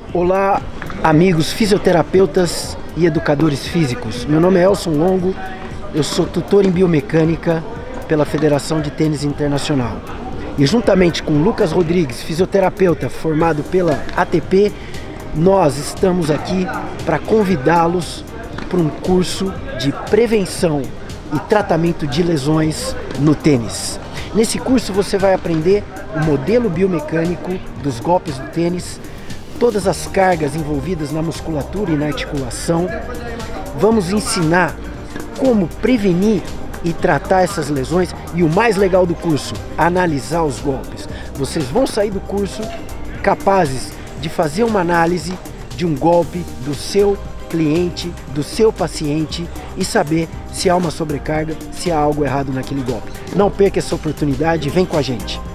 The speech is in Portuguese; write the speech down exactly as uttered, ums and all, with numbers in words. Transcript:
Olá, amigos fisioterapeutas e educadores físicos. Meu nome é Elson Longo, eu sou tutor em biomecânica pela Federação de Tênis Internacional. E juntamente com Lucas Rodrigues, fisioterapeuta formado pela A T P, nós estamos aqui para convidá-los para um curso de prevenção e tratamento de lesões no tênis. Nesse curso você vai aprender o modelo biomecânico dos golpes do tênis, todas as cargas envolvidas na musculatura e na articulação. Vamos ensinar como prevenir e tratar essas lesões e o mais legal do curso, analisar os golpes. Vocês vão sair do curso capazes de fazer uma análise de um golpe do seu cliente, do seu paciente e saber se há uma sobrecarga, se há algo errado naquele golpe. Não perca essa oportunidade, vem com a gente.